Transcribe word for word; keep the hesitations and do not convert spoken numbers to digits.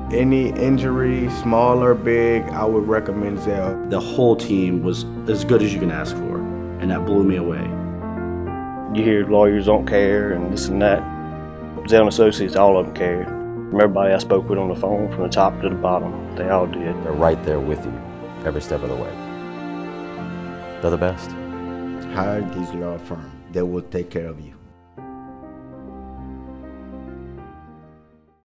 Any injury, small or big, I would recommend Zehl. The whole team was as good as you can ask for, and that blew me away. You hear lawyers don't care and this and that. Zehl and Associates, all of them cared. From everybody I spoke with on the phone, from the top to the bottom, they all did. They're right there with you every step of the way. They're the best. Hire this law firm. They will take care of you.